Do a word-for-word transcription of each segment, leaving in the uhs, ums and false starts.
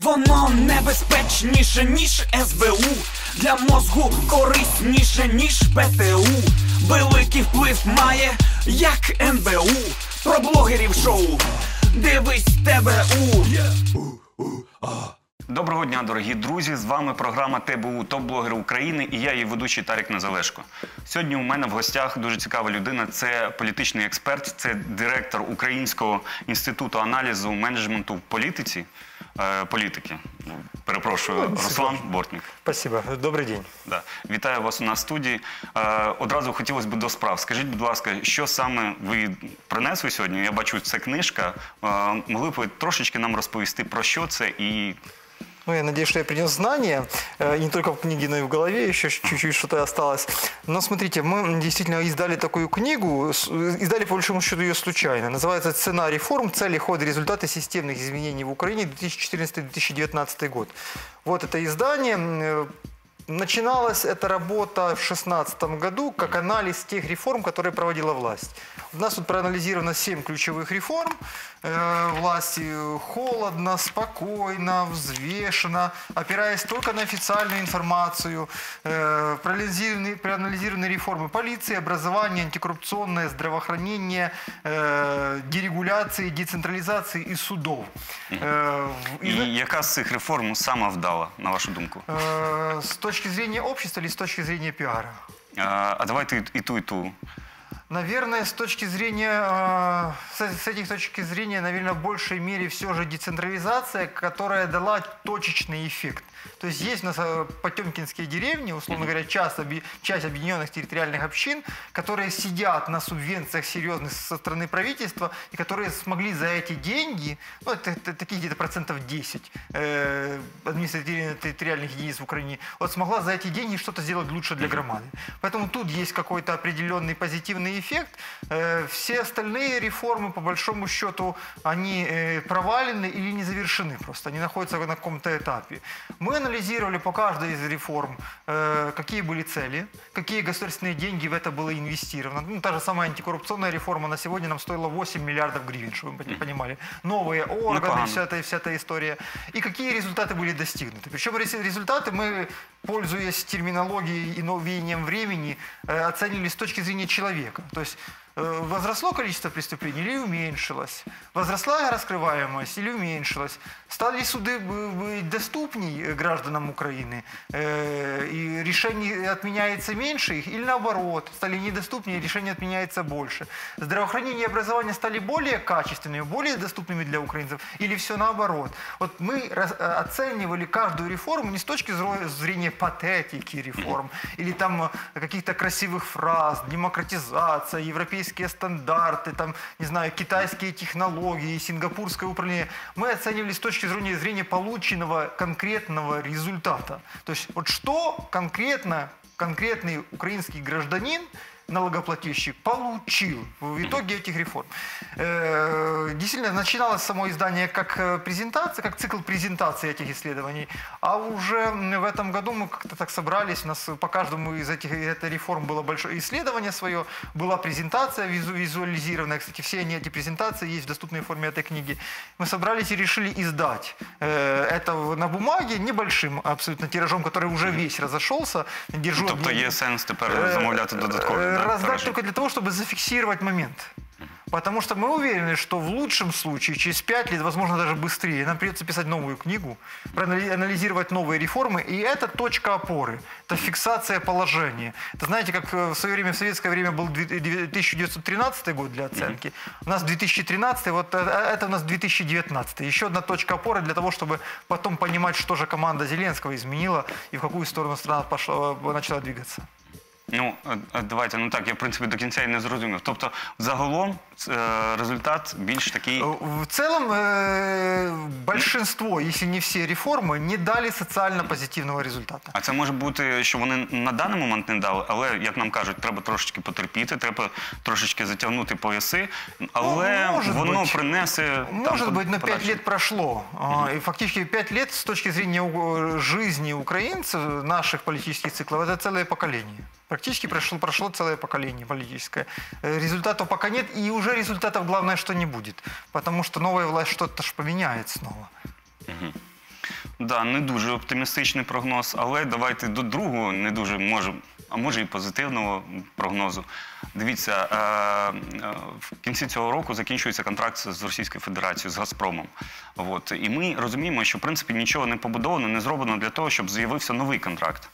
Воно небезпечніше, ніж ес бе у, для мозку корисніше, ніж пе те у. Великий вплив має, як ен бе у. Про блогерів шоу дивись те бе у. Доброго дня, дорогі друзі! З вами програма те бе у «Топ-блогери України» і я, її ведучий Тарік Незалешко. Сьогодні у мене в гостях дуже цікава людина. Це політичний експерт, це директор Українського інституту аналізу менеджменту в політиці, е, політики. Перепрошую, Руслан Бортник. Спасибо. Добрий день. Да. Вітаю вас у нас в студії. Е, одразу хотілося б до справ. Скажіть, будь ласка, що саме ви принесли сьогодні? Я бачу, це книжка. Е, могли б ви трошечки нам розповісти, про що це і... Ну, я надеюсь, что я принес знания, и не только в книге, но и в голове еще чуть-чуть что-то осталось. Но смотрите, мы действительно издали такую книгу, издали по большому счету ее случайно. Называется «Цена реформ. Цели, ходы, результаты системных изменений в Украине две тысячи четырнадцатый — две тысячи девятнадцатый год». Вот это издание. Начиналась эта работа в две тысячи шестнадцатом году как анализ тех реформ, которые проводила власть. У нас тут проанализировано семь ключевых реформ э, власти. Холодно, спокойно, взвешенно, опираясь только на официальную информацию. Э, проанализированы, проанализированы реформы полиции, образования, антикоррупционное, здравоохранение, э, дерегуляции, децентрализации и судов. Э, и и яка з цих реформ сама вдала, на вашу думку? Э, с точки зрения общества или с точки зрения пиара? А, а давайте и ту, и ту. Наверное, с точки зрения, с этих точки зрения, наверное, в большей мере все же децентрализация, которая дала точечный эффект. То есть есть у нас потемкинские деревни, условно говоря, часть, часть объединенных территориальных общин, которые сидят на субвенциях серьезных со стороны правительства и которые смогли за эти деньги, ну, это, это такие где-то процентов десять э, административно-территориальных единиц в Украине, вот смогла за эти деньги что-то сделать лучше для громады. Поэтому тут есть какой-то определенный позитивный эффект. Э, все остальные реформы, по большому счету, они э, провалены или не завершены просто, они находятся на каком-то этапе. Мы анализировали по каждой из реформ, э, какие были цели, какие государственные деньги в это было инвестировано. Ну, та же самая антикоррупционная реформа на сегодня нам стоила восемь миллиардов гривен, чтобы вы понимали. Новые органы, ну, вся, эта, вся эта история. И какие результаты были достигнуты. Причем результаты мы, пользуясь терминологией и новением времени, э, оценили с точки зрения человека. То есть возросло количество преступлений или уменьшилось? Возросла раскрываемость или уменьшилась? Стали суды доступней гражданам Украины? И решений отменяется меньше их? Или наоборот? Стали недоступнее, решений отменяется больше? Здравоохранение и образование стали более качественными, более доступными для украинцев? Или все наоборот? Вот мы оценивали каждую реформу не с точки зрения патетики реформ, или там каких-то красивых фраз, демократизация, европейская стандарты, там, не знаю, китайские технологии, сингапурское управление. Мы оценивали с точки зрения, зрения полученного конкретного результата. То есть вот что конкретно, конкретный украинский гражданин, налогоплательщик, получил в итоге этих реформ. Действительно, начиналось само издание как презентация, как цикл презентации этих исследований, а уже в этом году мы как-то так собрались, у нас по каждому из этих этой реформ было большое исследование свое, была презентация визуализированная, кстати, все они, эти презентации есть в доступной форме этой книги. Мы собрались и решили издать это на бумаге небольшим абсолютно тиражом, который уже весь разошелся. Держу, тобто є сенс тепер замовляти додатково? Раздать только для того, чтобы зафиксировать момент. Потому что мы уверены, что в лучшем случае, через пять лет, возможно, даже быстрее, нам придется писать новую книгу, анализировать новые реформы. И это точка опоры, это фиксация положения. Это, знаете, как в свое время, в советское время был тысяча девятьсот тринадцатый год для оценки. У нас две тысячи тринадцатый, вот это у нас две тысячи девятнадцатый. Еще одна точка опоры для того, чтобы потом понимать, что же команда Зеленского изменила и в какую сторону страна пошла, начала двигаться. Ну, давайте, ну так, я, в принципі, до кінця і не зрозумів. Тобто, загалом, результат більш такий... В целом, большинство, если не все реформи, не дали соціально позитивного результату. А це може бути, що вони на даний момент не дали, але, як нам кажуть, треба трошечки потерпіти, треба трошечки затягнути пояси, але ну, воно быть. принесе... Может быть, но пять лет прошло. Uh-huh. И фактически пять лет с точки зрения жизни украинцев, наших политических циклов, это целое поколение. Практически прошло, прошло целое поколение политическое. Результатов пока нет, и уже результатов, главное, что не будет. Потому что новая власть что-то ж поменяет снова. Угу. Да, не дуже оптимістичний прогноз, але давайте до другого, не дуже, може, а може і позитивного прогнозу. Дивіться, е, е, в кінці цього року закінчується контракт з Російською Федерацією, з «Газпромом». От. І ми розуміємо, що в принципі нічого не побудовано, не зроблено для того, щоб з'явився новий контракт.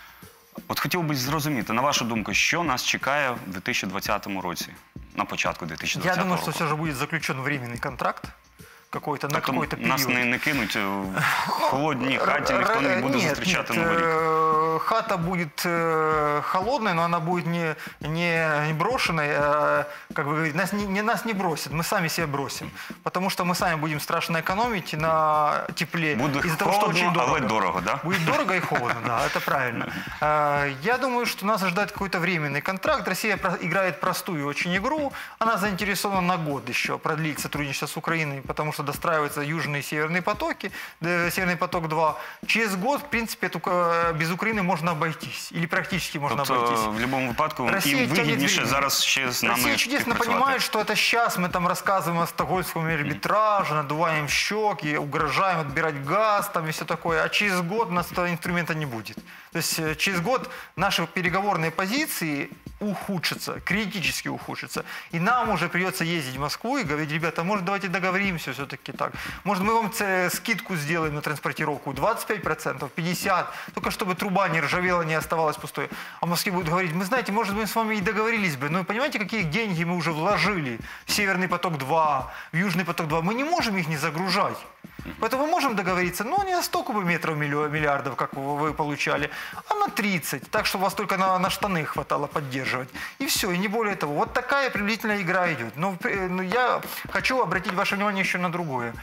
От хотів би зрозуміти, на вашу думку, що нас чекає в дві тисячі двадцятому році, на початку дві тисячі двадцятого Я року? думаю, что все же будет заключен временный контракт какой-то, на Тобто какой-то период. нас не, не кинуть в холодній хаті, ніхто не буде Нет, зустрічати нет, Новий рік. э, хата будет э, холодной, но она будет не, не, не брошенной, а, как вы говорите, нас не, не, нас не бросит, мы сами себя бросим. Потому что мы сами будем страшно экономить на тепле. Буде из-за того, что очень холодно, дорого. але дорого, да? Будет дорого и холодно, да, это правильно. Э, Я думаю, что нас ожидает какой-то временный контракт. Россия про- играет простую очень игру. Она заинтересована на год еще продлить сотрудничество с Украиной, потому что достраиваются южные и северные потоки, э, Северный поток-два. Через год, в принципе, эту, э, без Украины можно обойтись. Или практически можно Тобто, обойтись. в будь-якому випадку, Россия їм тянет вигідніше время. зараз ще з нами Россия чудесно співпрацювати. понимает, что это сейчас мы там рассказываем о стокгольмском арбитраже, надуваем щеки, угрожаем отбирать газ там и все такое. А через год у нас этого инструмента не будет. То есть э, через год наши переговорные позиции ухудшатся, критически ухудшатся. И нам уже придется ездить в Москву и говорить: ребята, может, давайте договоримся все-таки так. Может, мы вам ц- скидку сделаем на транспортировку двадцать пять процентов, пятьдесят процентов, только чтобы труба не ржавела, не оставалась пустой. А в Москве будут говорить: мы, знаете, может, мы с вами и договорились бы, но понимаете, какие деньги мы уже вложили в Северный поток-два, в Южный поток-два. Мы не можем их не загружать. Поэтому мы можем договориться, но не на сто кубометров миллио- миллиардов, как вы вы получали, а на тридцать, так, чтобы вас только на, на штаны хватало поддерживать. И все, и не более того. Вот такая приблизительная игра идет. Но, при- но я хочу обратить ваше внимание еще на другое.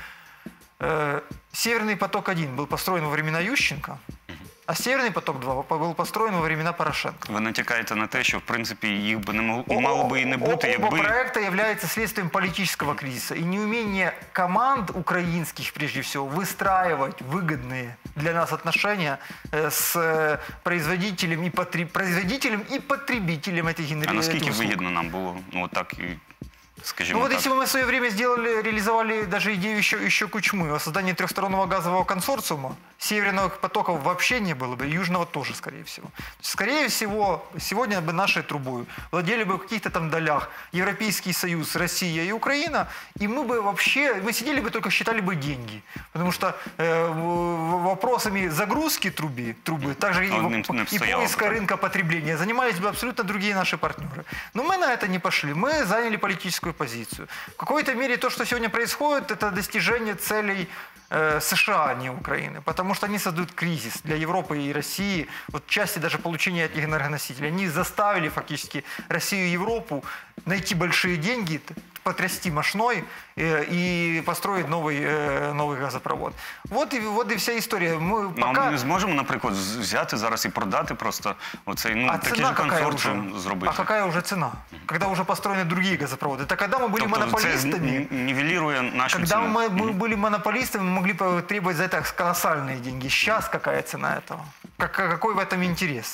Э, Северный поток-один был построен во времена Ющенко, а Северный поток-два был построен во времена Порошенко. Ви натякаєте на те, що в принципі їх би не мало, мало би і не О- бути, Оба якби проекта являются следствием политического кризиса и неумения команд украинских, прежде всего, выстраивать выгодные для нас отношения э, с э, производителем и, потреб- производителем и потребителем этих а энергетических наскільки услуг. вигідно нам було, ну от так і скажімо Ну вот так. если бы мы в свое время сделали, реализовали даже идею еще, еще Кучмы о создании трехстороннего газового консорциума, северных потоков вообще не было бы, и южного тоже, скорее всего. Скорее всего, сегодня бы нашей трубой владели бы в каких-то там долях Европейский Союз, Россия и Украина, и мы бы вообще, мы сидели бы только считали бы деньги. Потому что э, в- вопросами загрузки трубы, трубы также и, А в- одним не и стояло бы поиска так. рынка потребления занимались бы абсолютно другие наши партнеры. Но мы на это не пошли. Мы заняли политическую позицию. В какой-то мере то, что сегодня происходит, это достижение целей э, США, а не Украины. Потому что они создают кризис для Европы и России. Вот в части даже получения этих энергоносителей. Они заставили фактически Россию и Европу найти большие деньги, т- потрясти мощной э, и построить новый, э, новый газопровод. Вот и, вот и вся история. Мы Ну, а пока... ми не зможемо, наприклад, з- взяти зараз і продати просто оцей, ну, А такий цена же какая консорціум уже? зробити. А какая уже цена? Когда уже построены другие газопроводы. Это когда мы были Тобто це монополистами, н- нівелірує нашу когда ціну. мы, мы были монополистами, мы могли бы требовать за это колоссальные деньги. Сейчас какая цена этого? Как, какой в этом интерес?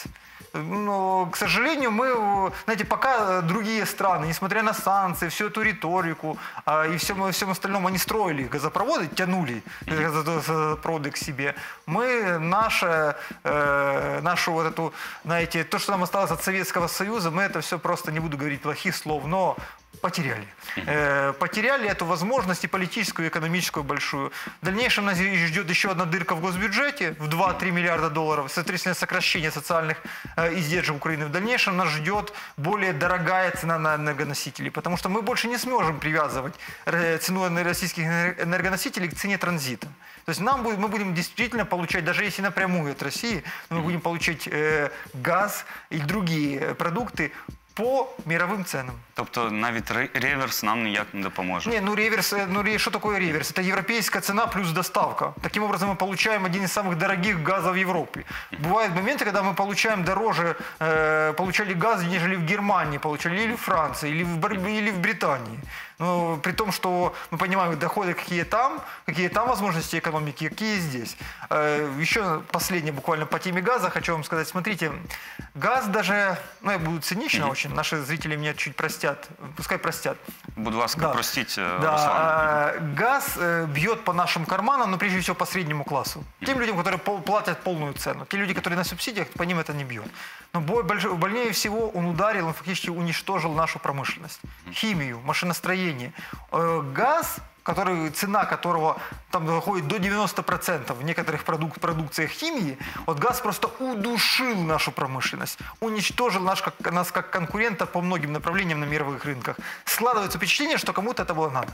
Но, к сожалению, мы, знаете, пока другие страны, несмотря на санкции, всю эту риторику а, и всем, всем остальном, они строили газопроводы, тянули газопроводы к себе. Мы наше, э, нашу вот эту, знаете, то, что нам осталось от Советского Союза, мы это все просто, не буду говорить плохих слов, но потеряли. Э, потеряли эту возможность и политическую, и экономическую большую. В дальнейшем нас ждет еще одна дырка в госбюджете в два-три миллиарда долларов, соответственно, сокращение социальных э, издержек Украины. В дальнейшем нас ждет более дорогая цена на энергоносители, потому что мы больше не сможем привязывать э, цену энер- российских энер- энергоносителей к цене транзита. То есть нам будет, мы будем действительно получать, даже если напрямую от России, но мы будем получать э, газ и другие продукты по мировым ценам. Тобто навіть ре- реверс нам ніяк не допоможе. Не, ну реверс, э, ну ре- что такое реверс? Это европейская цена плюс доставка. Таким образом мы получаем один из самых дорогих газов Европы. Бывают моменты, когда мы получаем дороже, э, получали газ, нежели в Германии получали, или в Франции, или в, Бар- или в Британии. Но при том, что мы понимаем, доходы какие там, какие там возможности экономики, какие здесь. Еще последнее буквально по теме газа хочу вам сказать. Смотрите, газ даже, ну я буду цинично mm-hmm. очень, наши зрители меня чуть простят, пускай простят. Будь ласка, да. простите, да. Руслан. Газ бьет по нашим карманам, но прежде всего по среднему классу. Тем людям, которые платят полную цену. Те люди, которые на субсидиях, по ним это не бьет. Но больнее всего он ударил, он фактически уничтожил нашу промышленность. Химию, машиностроение. Газ, который, цена которого там доходит до девяноста процентов в некоторых продук продукциях химии, вот газ просто удушил нашу промышленность, уничтожил наш, как, нас как конкурента по многим направлениям на мировых рынках. Складывается впечатление, що комусь це було надо.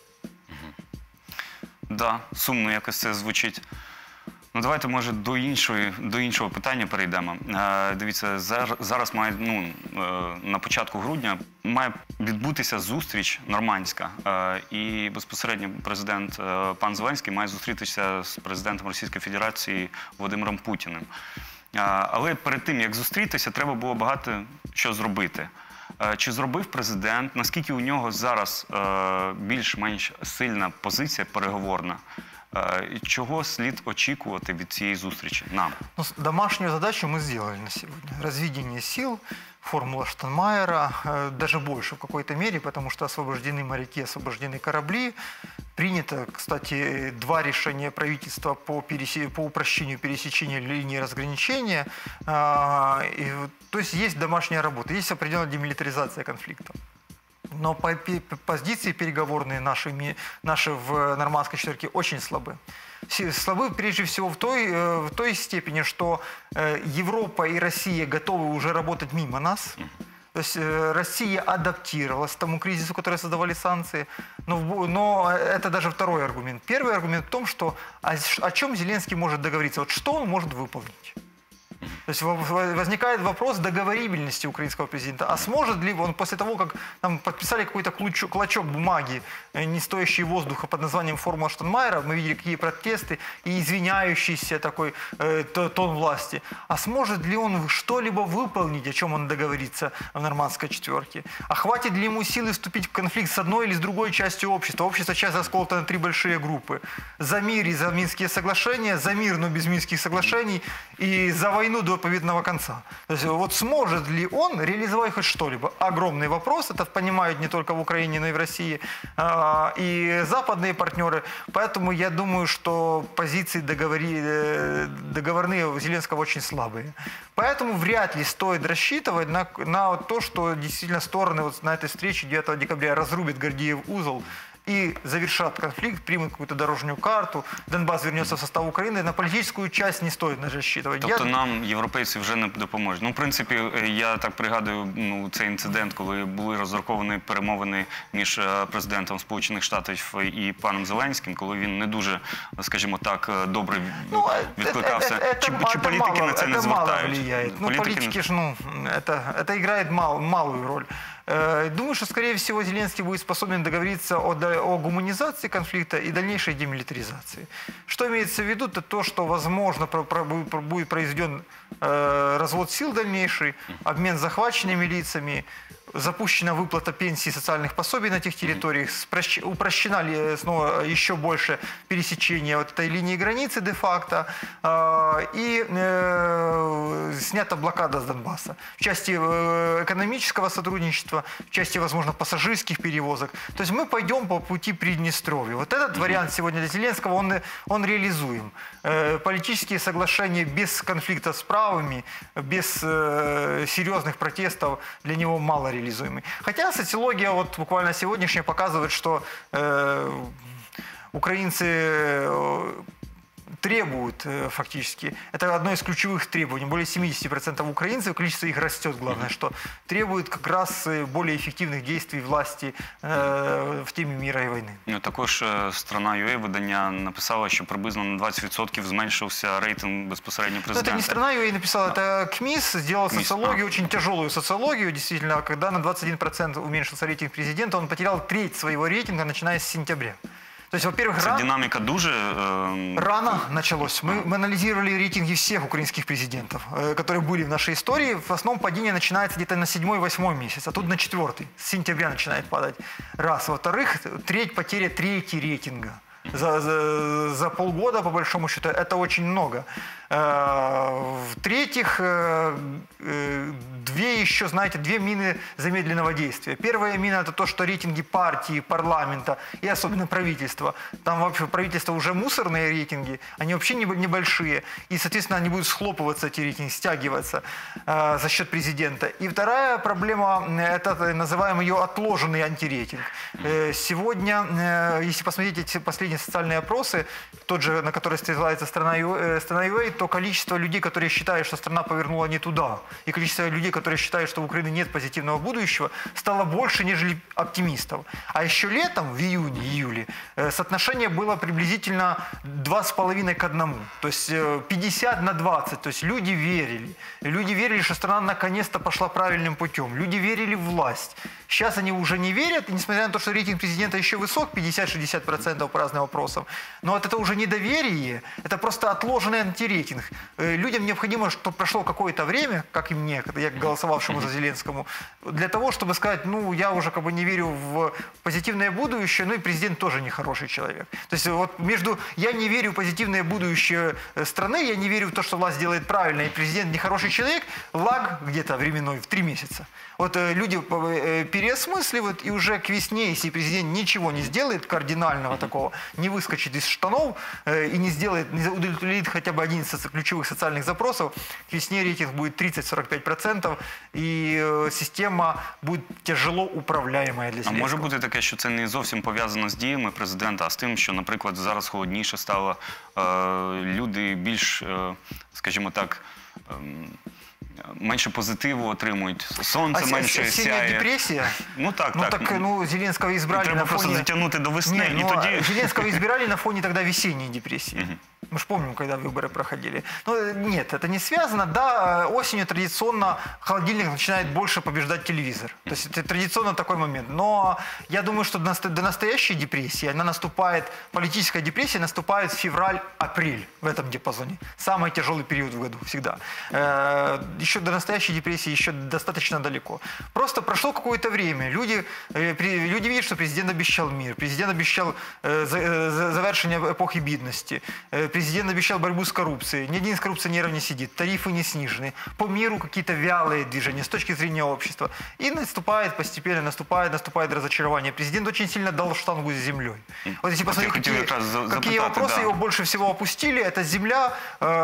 Да, сумно якось це звучить. Ну, давайте, може, до іншої, до іншого питання перейдемо. Е, дивіться, зараз, зараз має, ну, е, на початку грудня має відбутися зустріч нормандська. Е, і безпосередньо президент е, пан Зеленський має зустрітися з президентом Російської Федерації Володимиром Путіним. Е, але перед тим, як зустрітися, треба було багато що зробити. Е, чи зробив президент, наскільки у нього зараз е, більш-менш сильна позиція переговорна? Чего слід очікувати від цієї зустрічі нам? Ну, домашнюю задачу мы сделали на сегодня. Разведение сил, формула Штайнмайера, даже больше в какой-то мере, потому что освобождены моряки, освобождены корабли. Принято, кстати, два решения правительства по, пересе... по упрощению пересечения линии разграничения. И, то есть есть домашняя работа, есть определенная демилитаризация конфликта. Но по позиции переговорные наши, наши в нормандской четверке очень слабы. Слабы прежде всего в той, в той степени, что Европа и Россия готовы уже работать мимо нас. То есть Россия адаптировалась к тому кризису, который создавали санкции. Но, но это даже второй аргумент. Первый аргумент в том, что о, о чем Зеленский может договориться, вот что он может выполнить. То есть возникает вопрос договорибельности украинского президента. А сможет ли он после того, как нам подписали какой-то клочок бумаги, не стоящий воздуха под названием «Формула Штайнмайера», мы видели, какие протесты и извиняющийся такой э, тон власти. А сможет ли он что-либо выполнить, о чем он договорится в нормандской четверке? А хватит ли ему силы вступить в конфликт с одной или с другой частью общества? Общество сейчас расколото на три большие группы. За мир и за Минские соглашения, за мир, но без Минских соглашений, и за войну до победного конца. То есть вот сможет ли он реализовать хоть что-либо? Огромный вопрос. Это понимают не только в Украине, но и в России и западные партнеры. Поэтому я думаю, что позиции договори... договорные у Зеленского очень слабые. Поэтому вряд ли стоит рассчитывать на, на то, что действительно стороны вот на этой встрече девятого декабря разрубят Гордиев узел и завершат конфликт, примут какую-то дорожную карту, Донбасс вернется в состав Украины. На политическую часть не стоит на рассчитывать. Тобто я... нам європейці вже не допоможуть. Ну, в принципі, я так пригадую ну, цей інцидент, коли були розраховані перемовини між президентом Сполучених Штатів і паном Зеленським, коли він не дуже, скажімо так, добре ну, відкликався. Это, это, чи, это, чи політики мало, на це не звертають? Ну, Політики, политики ж, ну, это, это играет мал, малую роль. Думаю, что, скорее всего, Зеленский будет способен договориться о, о гуманизации конфликта и дальнейшей демилитаризации. Что имеется в виду? Это то, что, возможно, про, про, будет произведен э, развод сил дальнейший, обмен захваченными лицами, запущена выплата пенсий и социальных пособий на тех территориях, упрощена ли снова еще больше пересечение вот этой линии границы де-факто э, и э, снята блокада с Донбасса. В части э, экономического сотрудничества, в части, возможно, пассажирских перевозок. То есть мы пойдем по пути Приднестровья. Вот этот вариант сегодня для Зеленского, он, он реализуем. Э, политические соглашения без конфликта с правыми, без э, серьезных протестов для него мало реализуемы. Хотя социология вот буквально сегодняшняя показывает, что э, украинцы э, требуют э, фактически, это одно из ключевых требований, более семьдесят процентов украинцев, количество их растет, главное, что требуют как раз более эффективных действий власти э, в теме мира и войны. Ну, також Страна.ua видання написало, що приблизно на двадцять відсотків зменшився рейтинг безпосередньо президента. Это не Страна.ua написала, это КМИС сделал КМИС, социологию, а. очень тяжелую социологию, действительно, когда на двадцать один процент уменьшился рейтинг президента, он потерял треть своего рейтинга, начиная с сентября. То есть, во-первых, Це рано, динаміка дуже... Е... рано началось. Мы, мы анализировали рейтинги всех украинских президентов, э, которые были в нашей истории. В основном падение начинается где-то на седьмой-восьмой месяц, а тут на четвертый. С сентября начинает падать. Раз. Во-вторых, треть, потеря трети рейтинга. За, за, за полгода, по большому счету, это очень много. В-третьих, две еще, знаете, две мины замедленного действия. Первая мина – это то, что рейтинги партии, парламента и особенно правительства, там вообще правительство уже мусорные рейтинги, они вообще небольшие, и, соответственно, они будут схлопываться, эти рейтинги, стягиваться за счет президента. И вторая проблема – это называемый ее отложенный антирейтинг. Сегодня, если посмотреть эти последние социальные опросы, тот же, на который ссылается страна ю эй, то количество людей, которые считают, что страна повернула не туда, и количество людей, которые считают, что в Украине нет позитивного будущего, стало больше, нежели оптимистов. А еще летом, в июне, июле, соотношение было приблизительно два с половиной к одному. То есть пятьдесят на двадцать. То есть люди верили. Люди верили, что страна наконец-то пошла правильным путем. Люди верили в власть. Сейчас они уже не верят, и несмотря на то, что рейтинг президента еще высок, пятьдесят-шестьдесят процентов по разным вопросам, но вот это уже недоверие, это просто отложенный антирейтинг. Людям необходимо, чтобы прошло какое-то время, как и мне, я голосовавшему за Зеленскому, для того, чтобы сказать, ну, я уже как бы не верю в позитивное будущее, ну и президент тоже нехороший человек. То есть вот между «я не верю в позитивное будущее страны», «я не верю в то, что власть делает правильно», и президент нехороший человек, лаг где-то временной в три месяца. Вот люди переосмысливают, и уже к весне, если президент ничего не сделает кардинального такого, не выскочит из штанов и не сделает, не удовлетворит хотя бы один из ключевых социальных запросов, к весне рейтинг будет тридцать-сорок пять процентов, і система буде тяжело управляєма для Зеленського. А може бути таке, що це не зовсім пов'язано з діями президента, а з тим, що, наприклад, зараз холодніше стало, люди більш, скажімо так, менше позитиву отримують, сонце а менше сяє. Депресія? Ну так, ну, так. так. Ну, Зеленского избрали треба на фоне... просто затягнути до весни, Не, і ну, тоді... Зеленского избирали на фоне тогда весенней депрессии. Мы же помним, когда выборы проходили. Но нет, это не связано. Да, осенью традиционно холодильник начинает больше побеждать телевизор. То есть это традиционно такой момент. Но я думаю, что до настоящей депрессии, она наступает, политическая депрессия наступает в февраль-апрель в этом диапазоне. Самый тяжелый период в году всегда. Еще до настоящей депрессии еще достаточно далеко. Просто прошло какое-то время. Люди, люди видят, что президент обещал мир, президент обещал завершение эпохи бедности, президент обещал борьбу с коррупцией. Ни один из коррупционеров не сидит, тарифы не снижены. По миру какие-то вялые движения с точки зрения общества. И наступает постепенно, наступает, наступает разочарование. Президент очень сильно дал штангу с землей. Вот если посмотреть, какие, какие вопросы да. его больше всего опустили, это земля,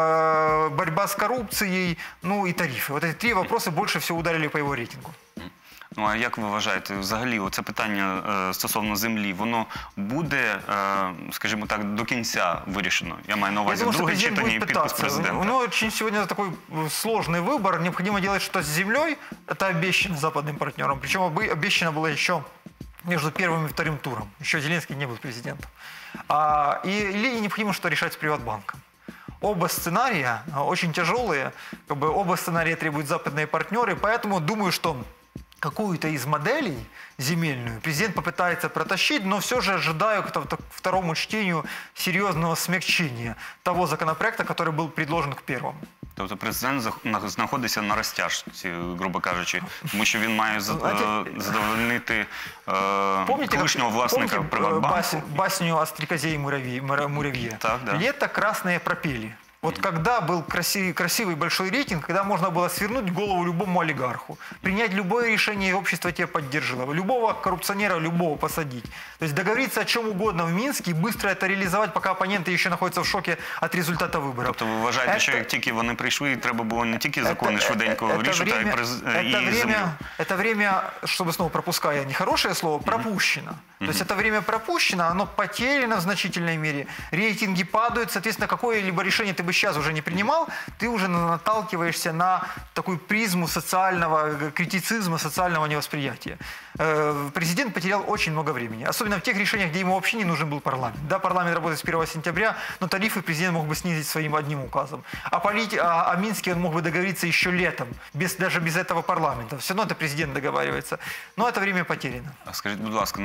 э, борьба с коррупцией, ну и тарифы. Вот эти три вопроса больше всего ударили по его рейтингу. Ну, а як ви вважаєте, взагалі, оце питання е, стосовно землі, воно буде, е, скажімо так, до кінця вирішено? Я маю на увазі друге читання і підпис президента. Ну, очень сегодня такой сложный выбор. Необходимо делать что-то с землей. Это обещано западным партнерам. Причем обещано было еще между первым и вторым туром. Еще Зеленский не был президентом. А, и, или необходимо что-то решать с Приватбанком. Оба сценария очень тяжелые. Как бы, оба сценария требуют западные партнеры. Поэтому думаю, что какую-то из моделей земельную президент попытается протащить, но все же ожидаю к второму чтению серьезного смягчения того законопроекта, который был предложен к первому. Тобто президент знаходиться на розтяжці, грубо кажучи, тому що він має задовольнити колишнього власника Приватбанку. Басню о стрекозе и муравье. Так, да. Лето красные пропели. Вот когда был красивый, красивый большой рейтинг, когда можно было свернуть голову любому олигарху, принять любое решение, и общество тебя поддержало, любого коррупционера, любого посадить. То есть договориться о чем угодно в Минске и быстро это реализовать, пока оппоненты еще находятся в шоке от результата выборов. Тобто ви вважаєте, это, що як тільки вони прийшли, треба було не тільки закони швиденько вирішити, а й, приз... і время, землю? Это время, чтобы снова пропуская нехорошее слово, пропущено. Mm-hmm. То есть это время пропущено, оно потеряно в значительной мере. Рейтинги падают, соответственно, какое-либо решение ты бы сейчас уже не принимал, ты уже наталкиваешься на такую призму социального критицизма, социального невосприятия. Президент потерял очень много времени, особенно в тех решениях, где ему вообще не нужен был парламент. Да, парламент работает с первого сентября, но тарифы президент мог бы снизить своим одним указом. А, полит... а, а Минске он мог бы договориться еще летом, без, даже без этого парламента. Все равно это президент договаривается. Но это время потеряно. Скажіть, будь ласка, ну як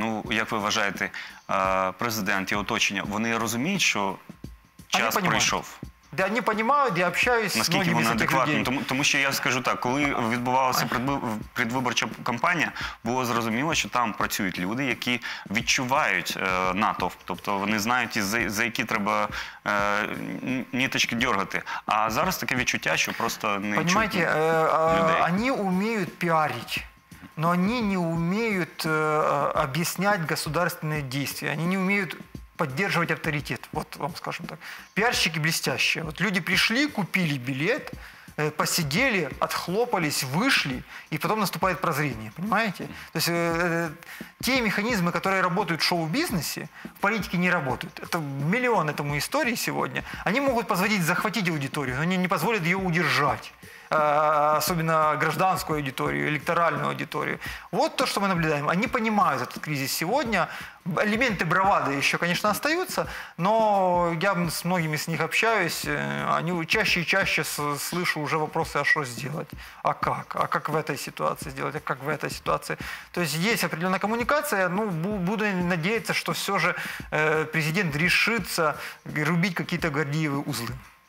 як ви вважаєте, е, президент і оточення, вони розуміють, що час пройшов? Да, они понимают, я общаюсь с многими из этих людей. Тому, тому що я скажу так, коли відбувалася предвиборча кампанія, було зрозуміло, що там працюють люди, які відчувають е, натовп, тобто вони знають, за, за які треба е, ниточки дергати. А зараз таке відчуття, що просто не Понимаете, чутно э, людей. Они умеют пиарить, но они не умеют э, объяснять государственные действия, они не умеют поддерживать авторитет, вот вам скажем так. Пиарщики блестящие. Вот люди пришли, купили билет, посидели, отхлопались, вышли, и потом наступает прозрение, понимаете? То есть э, те механизмы, которые работают в шоу-бизнесе, в политике не работают. Это миллион этому истории сегодня. Они могут позволить захватить аудиторию, но они не позволят ее удержать. Особенно гражданскую аудиторию, электоральную аудиторию. Вот то, что мы наблюдаем. Они понимают этот кризис сегодня. Элементы бравады еще, конечно, остаются, но я с многими с них общаюсь. Они чаще и чаще слышу уже вопросы, а что сделать, а как, а как в этой ситуации сделать, а как в этой ситуации. То есть есть определенная коммуникация. Ну, буду надеяться, что все же президент решится рубить какие-то гордієві узли.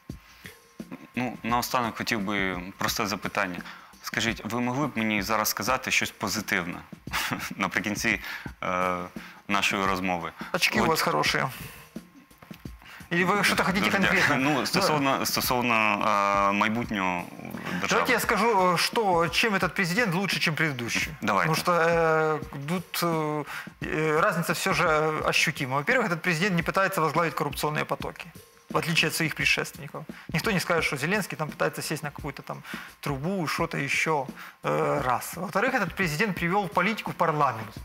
Ну, наостанок хотів би просте запитання. Скажіть, ви могли б мені зараз сказати щось позитивне наприкінці е, нашої розмови? Очки От... у вас хороші. Или вы что-то хотите конкретно? Ну, стосовно, стосовно э, майбутнього держави. Давайте я скажу, что, чем этот президент лучше, чем предыдущий. Давайте. Потому что э, тут э, разница все же ощутима. Во-первых, этот президент не пытается возглавить коррупционные потоки, в отличие от своих предшественников. Никто не скажет, что Зеленский там пытается сесть на какую-то там трубу, что-то еще э, раз. Во-вторых, этот президент привел в политику в парламент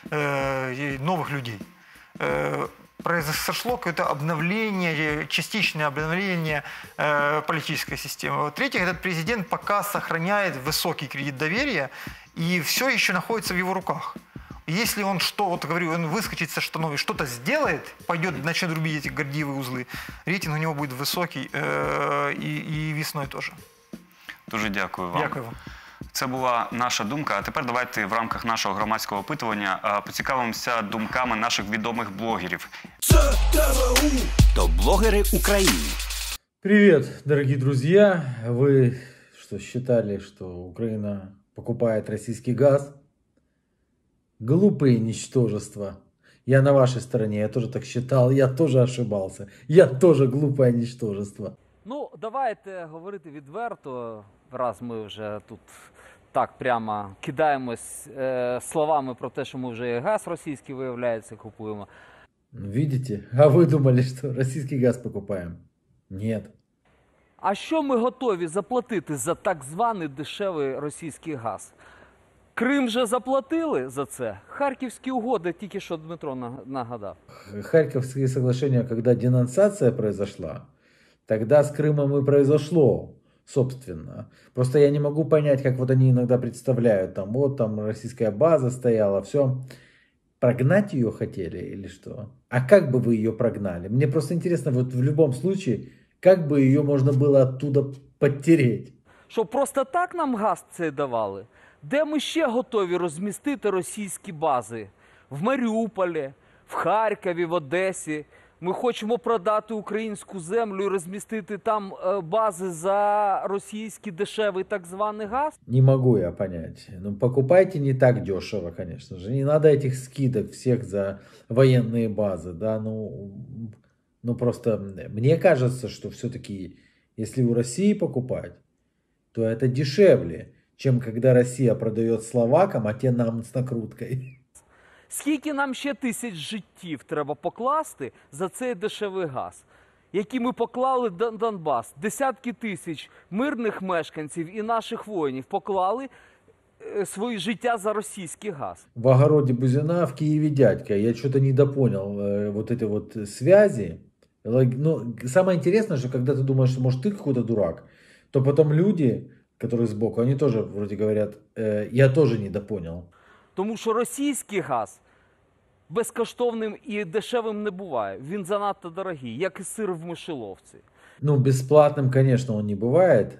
э, новых людей. Э, произошло какое-то обновление, частичное обновление э, политической системы. В-третьих, этот президент пока сохраняет высокий кредит доверия, и все еще находится в его руках. Если он что, вот говорю, он выскочит со штанов и что-то сделает, пойдет, начнет рубить эти гордиевые узлы, рейтинг у него будет высокий э, и, и весной тоже. Дуже дякую вам. Дякую вам. Це була наша думка. А тепер давайте в рамках нашого громадського опитування поцікавимося думками наших відомих блогерів. Це ТВУ, топ-блогери України. Привет, дорогие друзья. Вы что, считали, что Украина покупает российский газ? Глупые ничтожества. Я на вашей стороне, я тоже так считал, я тоже ошибался. Я тоже глупое ничтожество. Ну, давайте говорити відверто, раз ми вже тут так прямо кидаємось е, словами про те, що ми вже і газ російський, виявляється, купуємо. Видите? А вы думали, что российский газ покупаем? Нет. А що ми готові заплатити за так званий дешевий російський газ? Крим вже заплатили за це? Харківські угоди, тільки що Дмитро нагадав. Харьковские соглашения, когда денонсация произошла, тогда с Крымом и произошло, собственно. Просто я не могу понять, как вот они иногда представляют. Там вот там российская база стояла, все. Прогнать ее хотели или что? А как бы вы ее прогнали? Мне просто интересно, вот в любом случае, как бы ее можно было оттуда подтереть? Що просто так нам газ цей давали? Де ми ще готові розмістити російські бази? В Маріуполі, в Харкові, в Одесі. Ми хочемо продати українську землю і розмістити там бази за російський дешевий так званий газ? Не могу я понять. Ну, покупайте не так дешево, конечно же. Не надо этих скидок всех за военные базы, да, ну, ну просто мне кажется, что все-таки, если у России покупать, то это дешевле, чем когда Россия продает словакам, а те нам с накруткой. Скільки нам ще тисяч життів треба покласти за цей дешевий газ, який ми поклали на Донбас? Десятки тисяч мирних мешканців і наших воїнів поклали свої життя за російський газ. В огороде Бузина, в Киеве дядька. Я что-то недопонял э, вот эти вот связи. Ну, самое интересное, что когда ты думаешь, что может ты какой-то дурак, то потом люди, которые сбоку, они тоже вроде говорят, э, я тоже недопонял. Тому що російський газ безкоштовним і дешевим не буває. Він занадто дорогий, як і сир в мишеловці. Ну, бесплатным, конечно, он не бывает.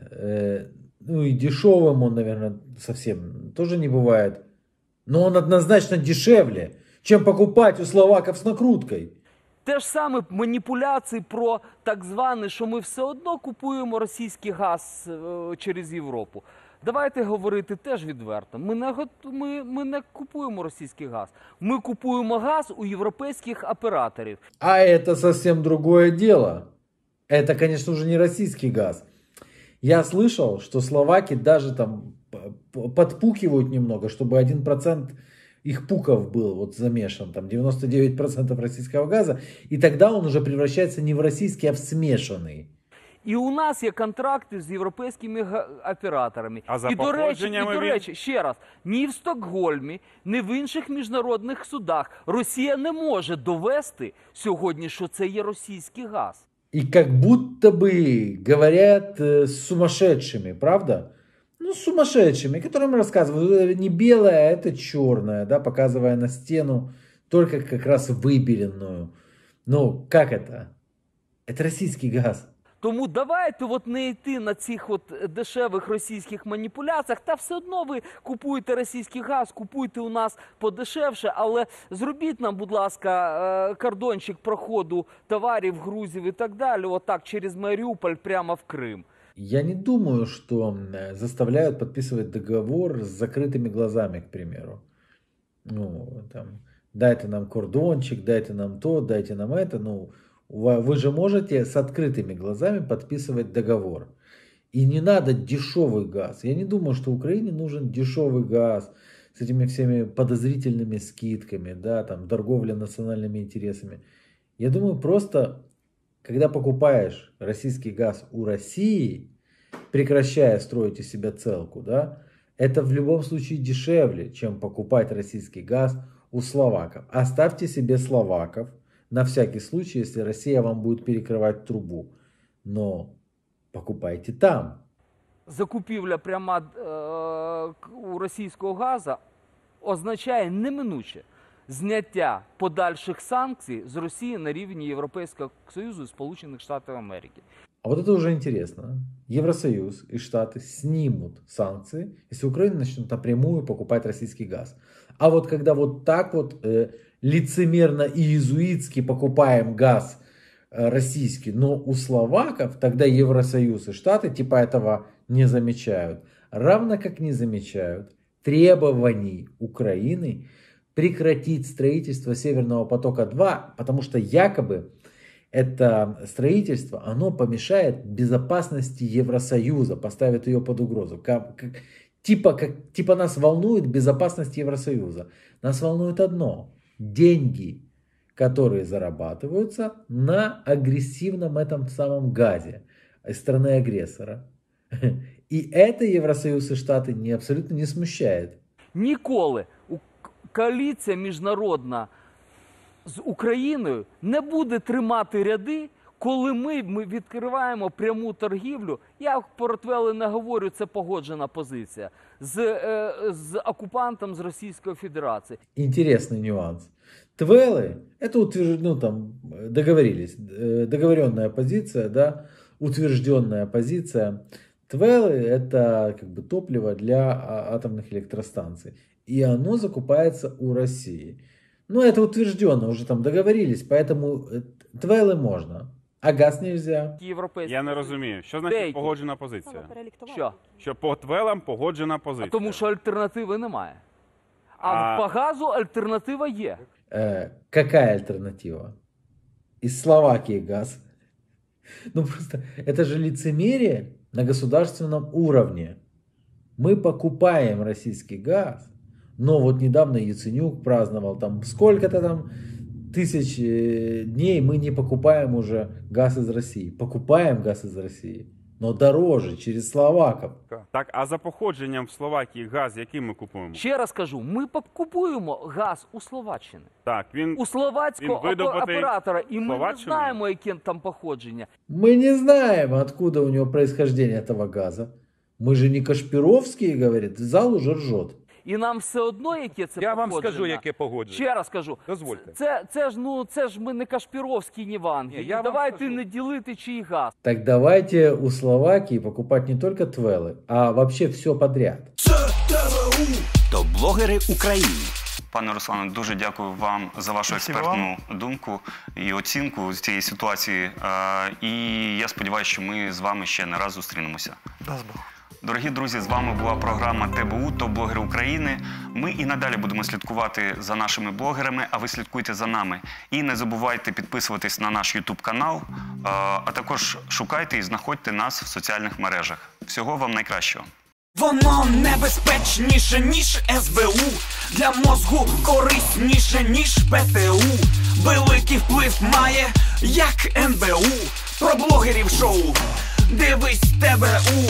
Ну, и дешевым он, наверное, совсем тоже не бывает. Но он однозначно дешевле, чем покупать у словаков с накруткой. Те ж саме маніпуляції про так зване, що ми все одно купуємо російський газ е, через Європу. Давайте говорити теж відверто. Ми не, гот- ми, ми не купуємо російський газ. Ми купуємо газ у європейських операторів. А это совсем другое дело. Это, конечно, уже не российский газ. Я слышал, что словаки даже там п- п- подпукивают немного, чтобы один процент их пуков был вот замешан, там девяносто девять процентов российского газа, и тогда он уже превращается не в российский, а в смешанный. І у нас є контракти з європейськими га- операторами. А за і, до речі, і, походженнями до він- речі, ще раз, ні в Стокгольмі, ні в інших міжнародних судах Росія не може довести сьогодні, що це є російський газ. И как будто бы говорят э, с сумасшедшими, правда? Ну, с сумасшедшими, которым рассказывают, это не белое, а это черное, да, показывая на стену только как раз выбеленную. Ну, как это? Это российский газ. Тому давайте от не йти на цих от дешевих російських маніпуляціях, та все одно ви купуєте російський газ, купуйте у нас подешевше, але зробіть нам, будь ласка, е, кордончик проходу товарів, грузів і так далі, отак через Маріуполь прямо в Крим. Я не думаю, что м, заставляют подписывать договор с закрытыми глазами, к примеру. Ну, там, дайте нам кордончик, дайте нам то, дайте нам это. Ну, у ва- вы же можете с открытыми глазами подписывать договор. И не надо дешевый газ. Я не думаю, что Украине нужен дешевый газ с этими всеми подозрительными скидками, да, там, торговля национальными интересами. Я думаю, просто, когда покупаешь российский газ у России, прекращая строить из себя целку, да, это в любом случае дешевле, чем покупать российский газ у словаков. Оставьте себе словаков на всякий случай, если Россия вам будет перекрывать трубу. Но покупайте там. Закупівля пряма е, к- у російського газу означає неминуче зняття подальших санкцій з Росії на рівні Європейського Союзу і Сполучених Штатів Америки. А вот это уже интересно. Евросоюз и Штаты снимут санкции, если Украина начнет напрямую покупать российский газ. А вот когда вот так вот э, лицемерно и иезуитски покупаем газ э, российский, но у словаков, тогда Евросоюз и Штаты типа этого не замечают. Равно как не замечают требований Украины прекратить строительство Северного потока-два, потому что якобы это строительство, оно помешает безопасности Евросоюза, поставит ее под угрозу. Как, как, типа, как, типа нас волнует безопасность Евросоюза. Нас волнует одно. Деньги, которые зарабатываются на агрессивном этом самом газе из страны агрессора. И это Евросоюз и Штаты не, абсолютно не смущает. Ніколи у- коаліція міжнародна з Україною не буде тримати ряди, коли ми, ми відкриваємо пряму торгівлю. Я про Твели не говорю, це погоджена позиція, з, е, з окупантом з Російської Федерації. Интересный нюанс. Твелы, это утвержд... ну, там, договорились, э, договоренная позиция, да, утвержденная позиция. Твелы это как бы топливо для а, атомных электростанций. И оно закупается у России. Ну, это утвержденно, уже там договорились, поэтому э, твелы можно, а газ нельзя. Європейські. Я не розумію, що значить Деякі. погоджена позиція? Що? Що по твелам погоджена А позиція. тому що альтернативи немає. А, А- по газу альтернатива є. Э, какая альтернатива? Из Словакии газ. Ну просто, это же лицемерие на государственном уровне. Мы покупаем российский газ, но вот недавно Яценюк праздновал, там сколько-то там тысяч э, дней мы не покупаем уже газ из России. Покупаем газ из России, но дороже, через словаков. Так, а за походженням в Словакії газ, який ми купуємо? Ще раз кажу, ми купуємо газ у Словаччини. Так, він У словацького Він видобутий оператора. І ми не Словаччиною? знаємо, яке там походження. Мы не знаем, откуда у него происхождение этого газа. Мы же не Кашпировские, говорит, зал уже ржет. І нам все одно, яке це Я вам походження. скажу, яке погодження. Ще раз кажу. Дозвольте. Це, це ж ну це ж ми не Кашпіровські, ні Ванги. Ні, я вам Давайте скажу. не ділити чий газ. Так давайте у Словакии покупать не только твелы, а вообще все подряд. Це ТВУ, то блогери України. Пане Руслане, дуже дякую вам за вашу Спасибо експертну думку і оцінку з цієї ситуації. Е, І я сподіваюся, що ми з вами ще не раз зустрінемося. Даст Бог. Дорогі друзі, з вами була програма ТБУ «Топ-блогери України». Ми і надалі будемо слідкувати за нашими блогерами, а ви слідкуйте за нами. І не забувайте підписуватись на наш ютуб-канал, а також шукайте і знаходьте нас в соціальних мережах. Всього вам найкращого. Воно небезпечніше, ніж ес бе у. Для мозгу корисніше, ніж пе те у. Великий вплив має, як ен бе у. Про блогерів шоу. Дивись те бе у.